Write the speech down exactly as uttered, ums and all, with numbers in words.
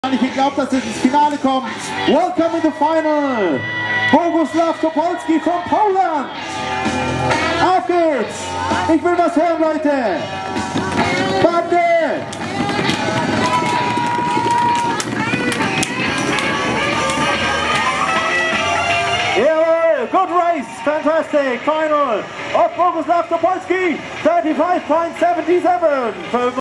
nicht geglaubt, dass es ins Finale kommt. Welcome in the final. Boguslav Topolski von Poland. Auf geht's. Ich will was hören, Leute. Bande. Jawohl, good race, fantastic. Final of Boguslav Topolski, thirty-five point seven seven.